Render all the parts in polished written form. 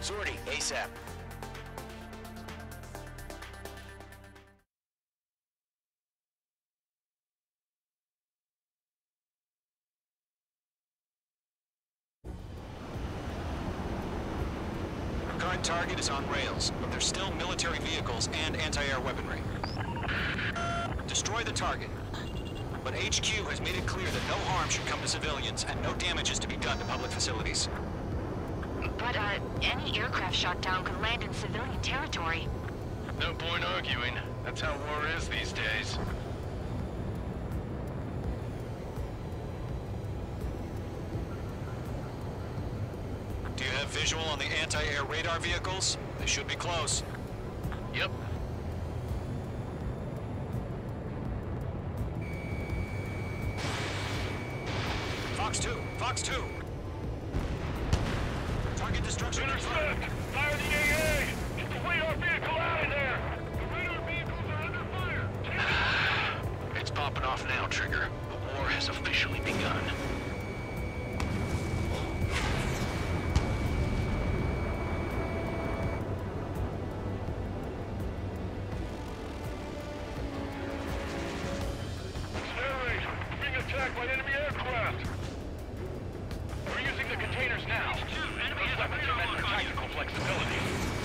Sortie, ASAP. Current target is on rails, but there's still military vehicles and anti-air weaponry. Destroy the target. But HQ has made it clear that no harm should come to civilians and no damage is to be done to public facilities. But, any aircraft shot down could land in civilian territory. No point arguing. That's how war is these days. Do you have visual on the anti-air radar vehicles? They should be close. Yep. Fox 2! Fox 2! Target destruction confirmed. Fire the AA! Get the radar vehicle out of there! The radar vehicles are under fire! It's popping off now, Trigger. The war has officially begun. Attacked by enemy aircraft! We're using the containers now. Those weapons are meant for tactical flexibility.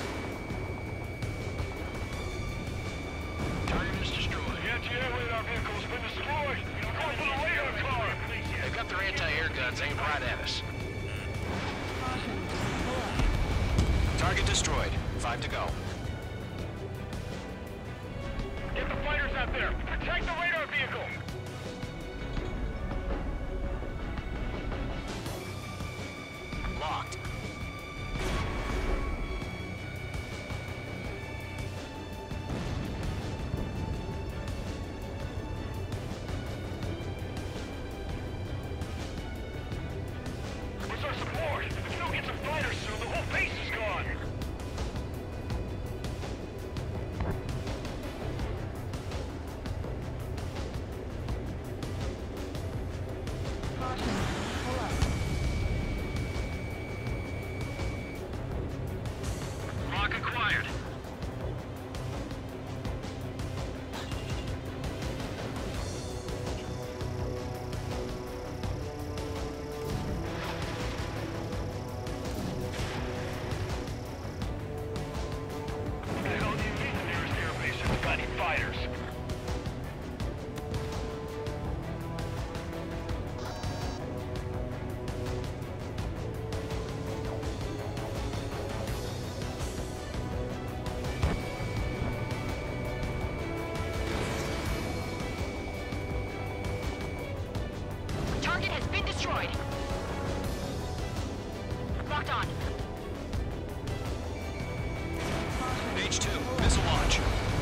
Target is destroyed. The anti-air radar vehicle has been destroyed! We're going for the radar car! They've got their anti-air guns aimed right at us. Target destroyed. 5 to go. Get the fighters out there! Protect the radar vehicle! Locked. Where's our support? If we don't get some fighters soon, the whole base is gone! Lock acquired. What the hell do you mean the nearest airbase hasn't got any fighters? Target has been destroyed. Locked on. H2, missile launch.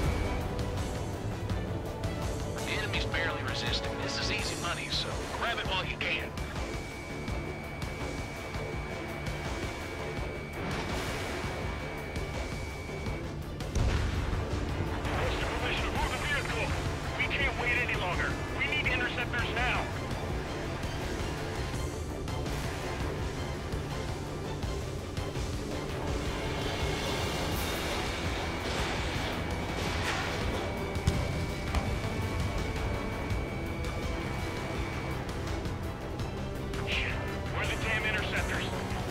The enemy's barely resisting. This is easy money, so grab it while you can. What's the permission to move the vehicle? We can't wait any longer. We need interceptors now. Shit, where are the damn interceptors?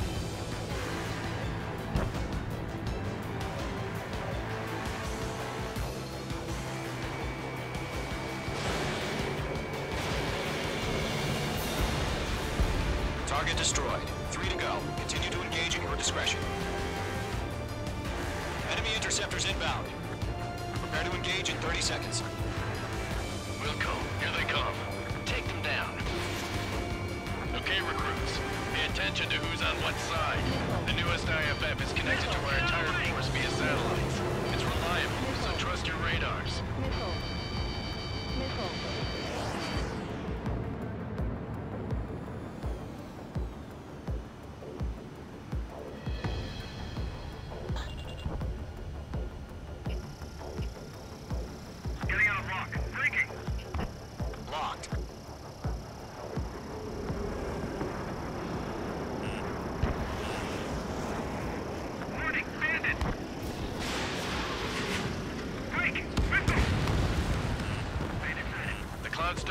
Target destroyed. 3 to go. Continue to engage at your discretion. Enemy interceptors inbound. Prepare to engage in 30 seconds. Wilco, here they come. Take them down. Okay, recruits. Pay attention to who's on what side. The newest IFF is connected to our entire force via satellites. It's reliable, so trust your radars. Getting out of lock. Breaking. Locked.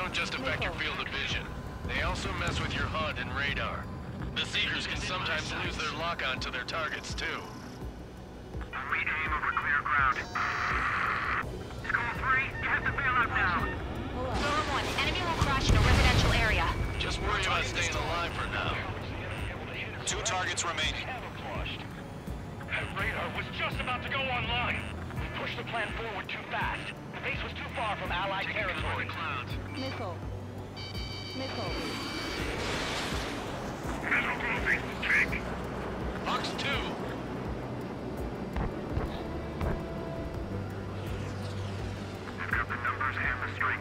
don't just affect your field of vision. They also mess with your HUD and radar. The Seekers can sometimes lose their lock-on to their targets, too. We aim over clear ground. School 3, you have to bail out now. Silver 1, enemy will crash in a residential area. Just worry about staying alive for now. 2 targets remaining. That radar was just about to go online. We pushed the plan forward too fast. The base was too far from Allied territory. Missile. Missile. Missile closing. Check. Fox 2! I've got the numbers and the strike.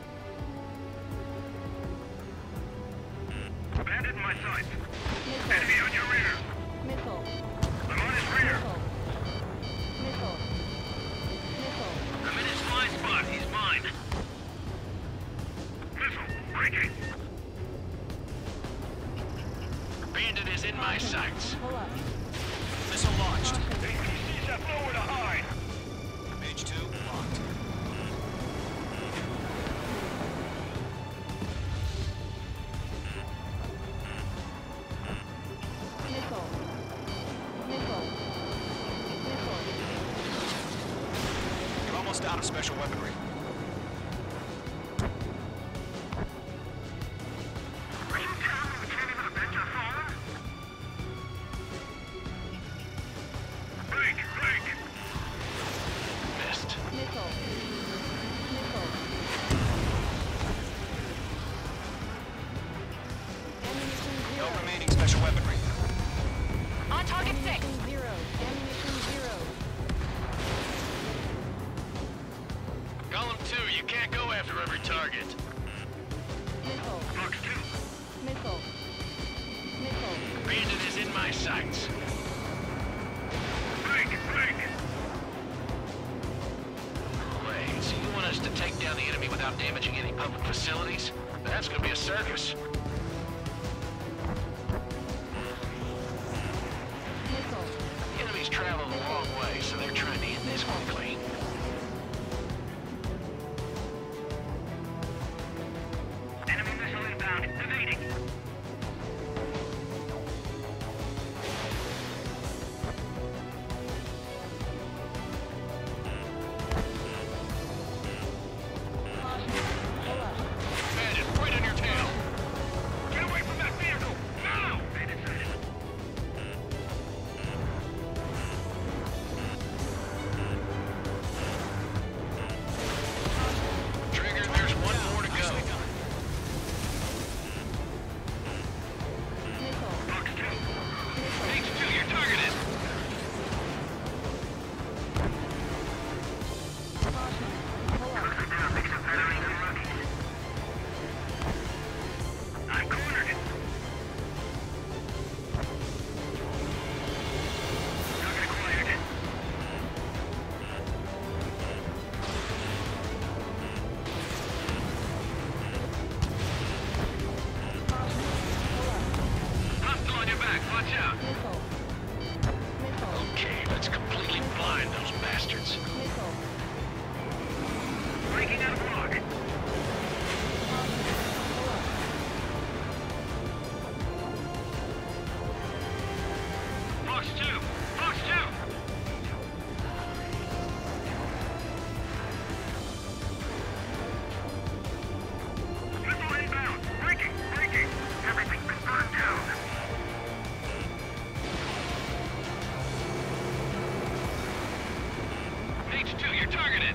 Bandit in my sights. Missile. Enemy on your rear. Missile. I'm on his rear. Missile. Missile. I'm in his fly spot. He's mine. Missile. Breaking. Bandit is in my sights. Pull up. Missile launched. APCs have nowhere to hide. Mage 2 locked. Missile. Missile. Missile. You're almost out of special weaponry. Are you telling me we can't even avenge our fallen? Break. Missed. Missile. Missile. Ammunition No 0. remaining special weaponry. On target 6. Ammunition 0. Ammunition 0. Column 2, you can't go after every target. Missile. Fox 2. Missile. Missile. Bandit is in my sights. Break. Wait, so you want us to take down the enemy without damaging any public facilities? That's gonna be a circus. Missile. The enemy's traveling a long way, so they're trying to end this quickly. Enemy missile inbound. Evading. Pull up. Bandit, right on your tail. Get away from that vehicle! Now! Bandit sighted. Trigger, there's one more to go. Nicely done. Missile. Fox 2. Missile. H2, you're targeted. Caution. Pull up. Closer down, make some batteries and rookies. I'm cornered. Target acquired. Caution. Pull up. Hostile on your back, watch out. Missile. Missile. Okay, let's completely blind those bastards. Missile. Breaking out of block. Caution. Pull up. Fox 2. Fox 2. Missile inbound. Breaking. Everything's been burned down. H2, you're targeted.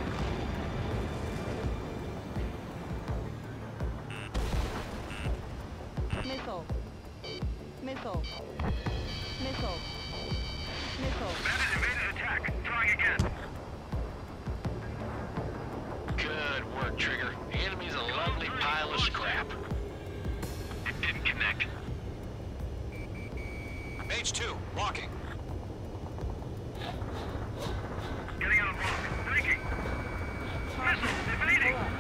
Missile. Missile. Missile. Missile. Bandit evaded attack. Trying again. Good work, Trigger. The enemy's a lovely pile of scrap. It didn't connect. Mage 2 walking. Getting out of block. Breaking. Missile evading. Pull up.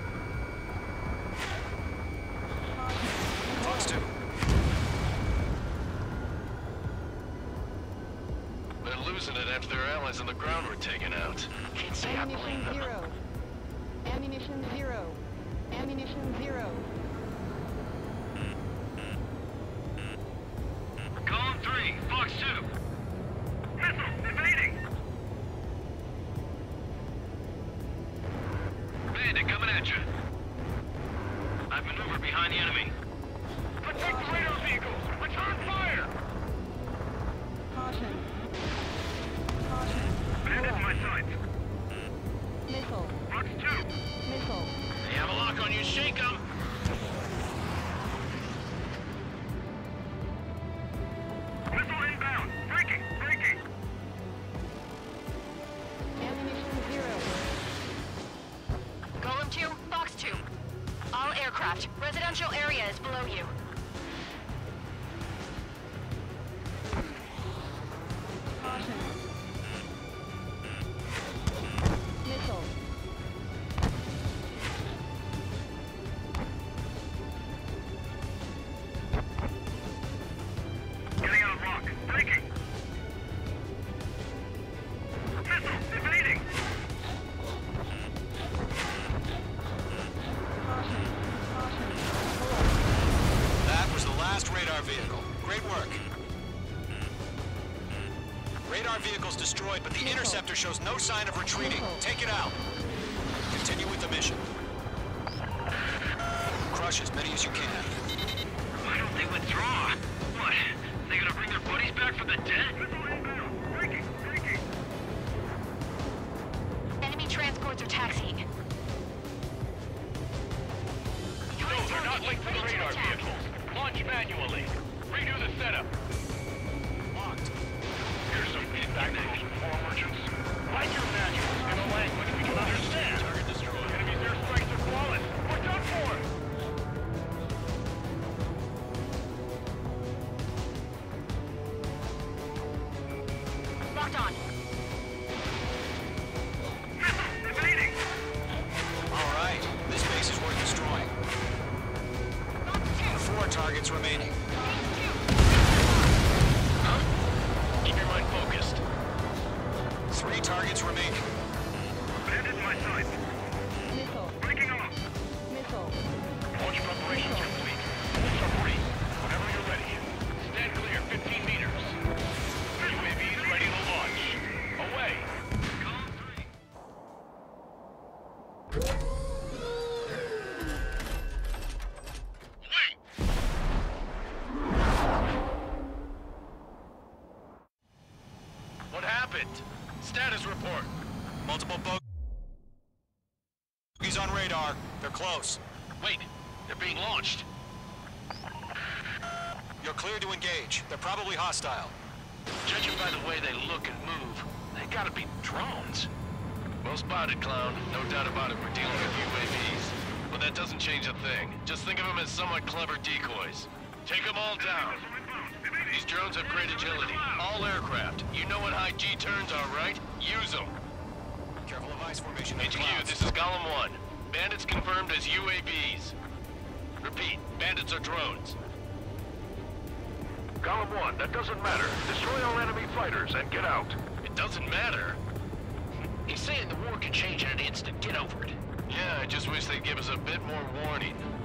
Caution. Fox 2. They're losing it after their allies on the ground were taken out. Can't say I blame Ammunition them. 0. Ammunition 0. Ammunition 0. Column 3, Fox 2. Missile, evading! Bandit coming at you. I've maneuvered behind the enemy. Protect the radar vehicles! Return fire! Caution. Caution. Bandit in my sights. Missile. Fox 2. Missile. They have a lock on you, shake 'em! Missile inbound. Breaking, breaking. Ammunition 0. Golem 2, Fox 2. All aircraft. Residential area is below you. Caution. Missile. Getting out of rock. Breaking. Missile, evading. Caution. Caution. That was the last radar vehicle. Great work. Radar vehicle's destroyed, but the interceptor shows no sign of retreating. Take it out. Continue with the mission. Crush as many as you can. Why don't they withdraw? What? They gonna bring their buddies back from the dead? Missile inbound. Breaking, breaking. Enemy transports are taxiing. No, they're not linked to the Ready to radar attack. vehicles. Launch manually. Redo the setup. Locked. Here's some feedback to those war merchants. Write your manuals in a language we can understand. Target destroyed. Enemy's airstrikes are flawless. We're done for. Locked on. Missile, evading. All right. This base is worth destroying. Fox 2. 4 targets remaining. Huh? Keep your mind focused. 3 targets remaining. Bandit in my sights. Missile. Breaking off. Missile. Launch preparations complete. Ultra free. Whenever you're ready. Stand clear, 15 meters. UAVs ready to launch. Away. Column 3. Wait! What happened? Status report. Multiple bogeys on radar. They're close. Wait, they're being launched. You're clear to engage. They're probably hostile. Judging by the way they look and move, they gotta be drones. Well spotted, clown. No doubt about it, we're dealing with UAVs. But that doesn't change a thing. Just think of them as somewhat clever decoys. Take them all down. These drones have great agility. All aircraft. You know what high G turns are, right? Use them. Careful of ice formation. in the HQ, clouds. this is Golem 1. Bandits confirmed as UAVs. Repeat, bandits are drones. Column 1, that doesn't matter. Destroy all enemy fighters and get out. It doesn't matter. He's saying the war can change in an instant. Get over it. Yeah, I just wish they'd give us a bit more warning.